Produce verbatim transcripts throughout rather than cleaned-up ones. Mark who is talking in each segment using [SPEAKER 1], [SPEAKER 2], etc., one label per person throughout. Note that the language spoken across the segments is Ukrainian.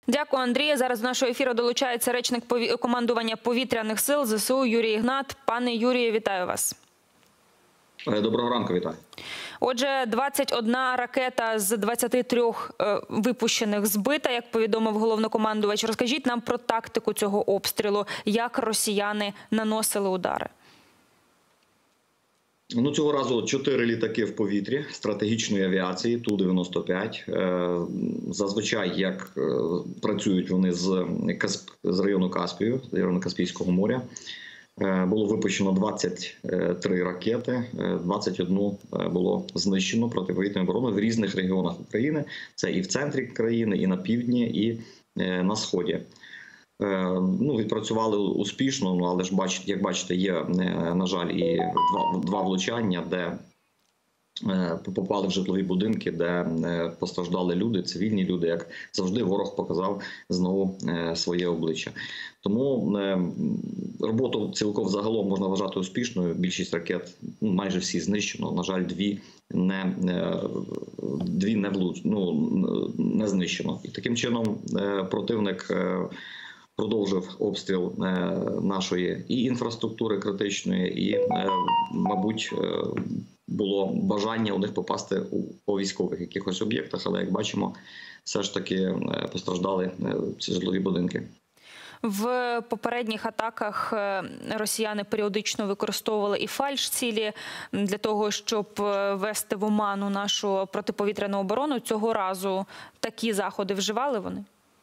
[SPEAKER 1] Дякую, Андрію. Зараз до нашого ефіру долучається речник командування повітряних сил ЗСУ Юрій Ігнат. Пане Юрію, вітаю вас.
[SPEAKER 2] Доброго ранку, вітаю.
[SPEAKER 1] Отже, двадцять одна ракета з двадцяти трьох е, випущених збита, як повідомив головнокомандувач. Розкажіть нам про тактику цього обстрілу, як росіяни наносили удари.
[SPEAKER 2] Ну, цього разу чотири літаки в повітрі стратегічної авіації Ту дев'яносто п'ять. Зазвичай, як працюють вони з, з району Каспію, з району Каспійського моря. Було випущено двадцять три ракети, двадцять одну було знищено протиповітряною обороною в різних регіонах України. Це і в центрі країни, і на півдні, і на сході. Ну, відпрацювали успішно, ну, але ж бачите, як бачите, є, на жаль, і два, два влучання, де попали в житлові будинки, де постраждали люди, цивільні люди. Як завжди, ворог показав знову своє обличчя. Тому роботу цілком загалом можна вважати успішною. Більшість ракет, ну, майже всі знищено. На жаль, дві не, дві не, влуч, ну, не знищено. І таким чином противник продовжив обстріл нашої і інфраструктури критичної, і, мабуть, було бажання у них попасти по військових якихось об'єктах, але, як бачимо, все ж таки постраждали ці житлові будинки.
[SPEAKER 1] В попередніх атаках росіяни періодично використовували і фальш-цілі для того, щоб ввести в оману нашу протиповітряну оборону. Цього разу такі заходи вживали вони?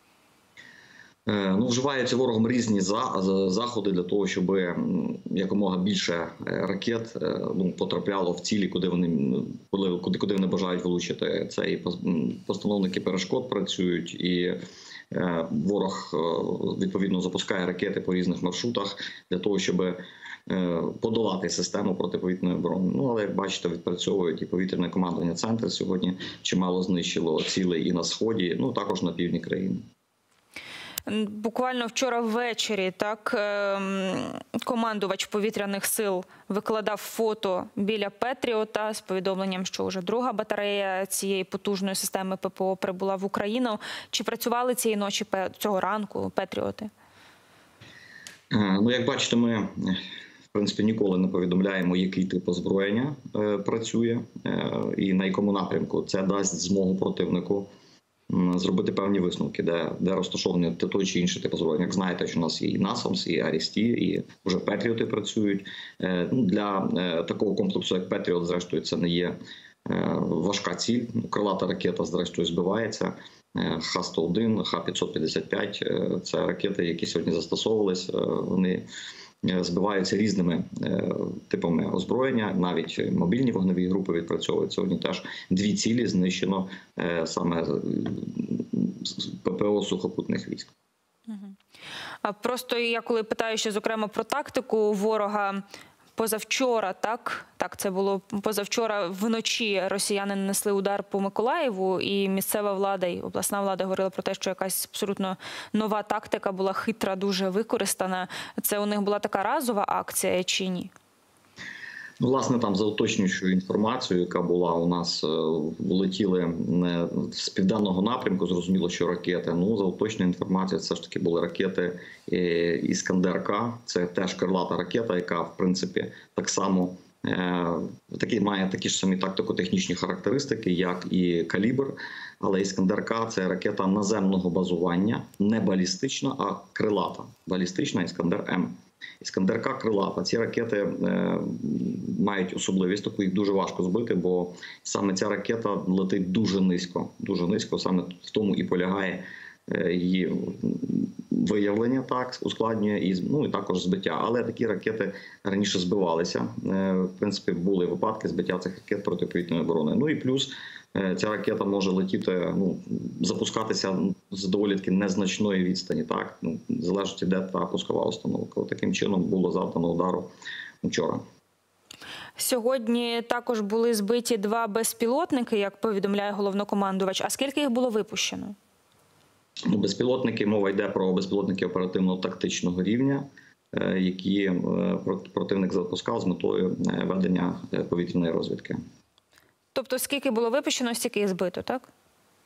[SPEAKER 2] Ну, вживаються ворогом різні заходи для того, щоб якомога більше ракет, ну, потрапляло в цілі, куди вони, куди, куди вони бажають влучити. Це і постановники перешкод працюють, і ворог відповідно запускає ракети по різних маршрутах для того, щоб подолати систему протиповітряної оборони. Ну, але, як бачите, відпрацьовують і повітряне командування «Центр» сьогодні чимало знищило цілей і на сході, ну, також на півдні країни.
[SPEAKER 1] Буквально вчора ввечері, так, командувач повітряних сил викладав фото біля Петріота з повідомленням, що вже друга батарея цієї потужної системи ППО прибула в Україну. Чи працювали цієї ночі, цього ранку Петріоти?
[SPEAKER 2] Ну, як бачите, ми, в принципі, ніколи не повідомляємо, який тип озброєння працює і на якому напрямку. Це дасть змогу противнику зробити певні висновки, де, де розташовані той чи інший тип озброєння. Як знаєте, що у нас є і насамс, і Арісті, і вже Петріоти працюють. Для такого комплексу, як Петріот, зрештою, це не є важка ціль. Крилата ракета, зрештою, збивається. Х сто один, Х п'ятсот п'ятдесят п'ять – це ракети, які сьогодні застосовувались. Вони збиваються різними типами озброєння, навіть мобільні вогневі групи відпрацьовують. Сьогодні теж дві цілі знищено саме ППО сухопутних військ.
[SPEAKER 1] Просто я коли питаю ще, зокрема, про тактику ворога, позавчора, так, так, це було позавчора вночі росіяни нанесли удар по Миколаєву, і місцева влада, і обласна влада говорила про те, що якась абсолютно нова тактика була хитра, дуже використана. Це у них була така разова акція чи ні?
[SPEAKER 2] Ну, власне, там за уточнюючою інформацією, яка була у нас, влетіли з південного напрямку, зрозуміло, що ракети. Ну, за уточною інформацією, це ж таки були ракети «Іскандер-К». Це теж крилата ракета, яка, в принципі, так само такі, має такі ж самі тактико-технічні характеристики, як і «Калібр». Але «Іскандер-К» – це ракета наземного базування, не балістична, а крилата. Балістична «Іскандер-М». «Іскандер-К» крилата. Ці ракети е, мають особливість, таку їх дуже важко збити, бо саме ця ракета летить дуже низько. Дуже низько, саме в тому і полягає е, її виявлення, так, ускладнює, і, ну, і також збиття. Але такі ракети раніше збивалися. Е, в принципі, були випадки збиття цих ракет протиповітряної оборони. Ну і плюс ця ракета може летіти, ну, запускатися з доволі таки незначної відстані, так, ну, залежить, де та пускова установка. Таким чином було завдано удару вчора.
[SPEAKER 1] Сьогодні також були збиті два безпілотники, як повідомляє головнокомандувач. А скільки їх було випущено?
[SPEAKER 2] Ну, безпілотники, мова йде про безпілотники оперативно-тактичного рівня, які противник запускав з метою ведення повітряної розвідки.
[SPEAKER 1] Тобто скільки було випущено, стільки і збито, так?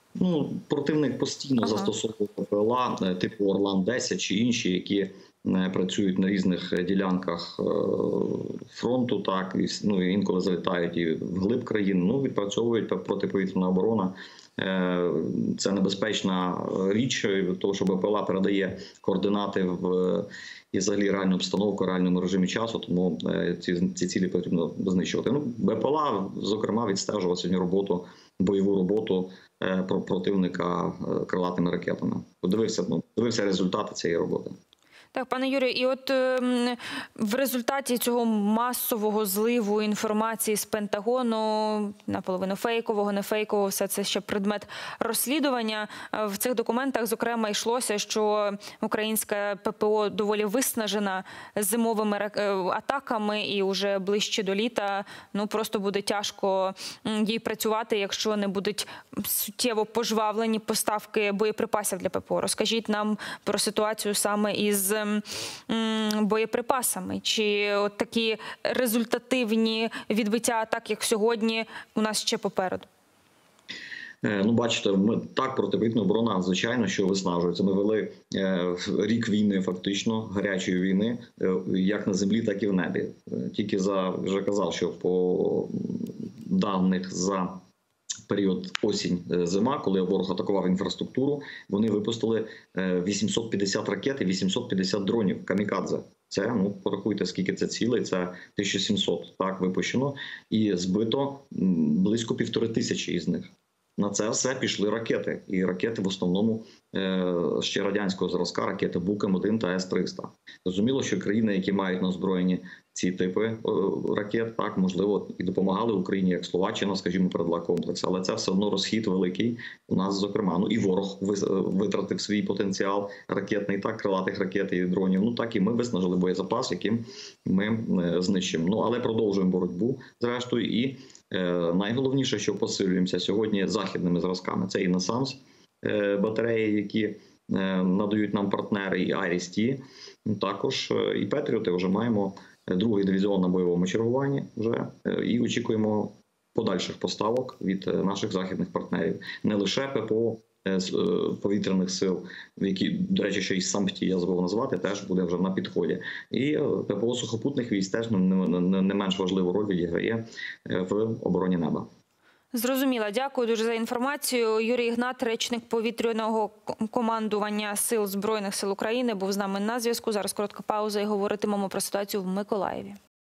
[SPEAKER 2] Ну, противник постійно
[SPEAKER 1] Ага.
[SPEAKER 2] застосовує ППЛА е, типу Орлан десять чи інші, які е, працюють на різних ділянках е, фронту, так і с- ну, і інколи залітають і вглиб країни. Ну, відпрацьовують пе- протиповітряна оборона. Е, Це небезпечна річ, е, тому що БПЛА передає координати в і взагалі реальну обстановку, реальному режимі часу, тому е, ці, ці цілі потрібно знищувати. Ну, БПЛА, зокрема, відстежував сьогодні роботу, бойову роботу е, про- противника е, крилатими ракетами. Подивився, ну, подивився результати цієї роботи.
[SPEAKER 1] Так, пане Юрію, і от ем, в результаті цього масового зливу інформації з Пентагону, наполовину фейкового, не фейкового, все це ще предмет розслідування. Е, В цих документах, зокрема, йшлося, що українська ППО доволі виснажена зимовими рак- е, атаками, і вже ближче до літа ну просто буде тяжко м, їй працювати, якщо не будуть суттєво пожвавлені поставки боєприпасів для ППО. Розкажіть нам про ситуацію саме із м, боєприпасами. Чи от такі результативні відбиття атак, як сьогодні, у нас ще попереду?
[SPEAKER 2] Е, Ну, бачите, ми так протиповітряна оборона, звичайно, що виснажується. Ми вели е, рік війни, фактично гарячої війни, е, як на землі, так і в небі. Е, Тільки за вже казав, що по даних за період осінь-зима, коли ворог атакував інфраструктуру, вони випустили е, вісімсот п'ятдесят ракет і вісімсот п'ятдесят дронів камікадзе. Це, ну, порахуйте, скільки це цілей, це тисяча сімсот, так, випущено. І збито м, близько півтори тисячі із них. На це все пішли ракети. І ракети в основному е, ще радянського зразка, ракети Бук М один та С триста. Зрозуміло, що країни, які мають на озброєнні ці типи е, ракет, так, можливо, і допомагали Україні, як Словаччина, скажімо, передала комплекс. Але це все одно розхід великий у нас, зокрема. Ну і ворог вис- витратив свій потенціал ракетний, так, крилатих ракет і дронів. Ну так і ми виснажили боєзапас, яким ми е, знищимо. Ну, але продовжуємо боротьбу, зрештою, і Е, найголовніше, що посилюємося сьогодні західними зразками. Це і насамс е, батареї, які е, надають нам партнери, і Айріс-Ті. Також е, і Петріоти вже маємо другий дивізіон на бойовому чергуванні вже е, і очікуємо подальших поставок від е, наших західних партнерів. Не лише ППО е, з, е, повітряних сил, які, до речі, ще й САМПТІ я забув назвати, теж буде вже на підході. І е, ППО сухопутних військ теж не, не, не менш важливу роль відіграє е, в обороні неба.
[SPEAKER 1] Зрозуміла. Дякую дуже за інформацію. Юрій Ігнат, речник повітряного командування Сил Збройних сил України, був з нами на зв'язку. Зараз коротка пауза і говоритимемо про ситуацію в Миколаєві.